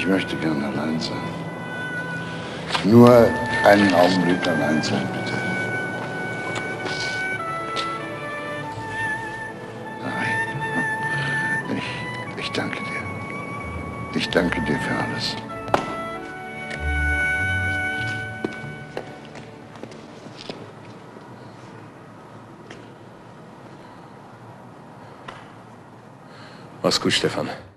Ich möchte gern allein sein. Nur einen Augenblick allein sein, bitte. Nein. Ich danke dir. Ich danke dir für alles. Mach's gut, Stefan.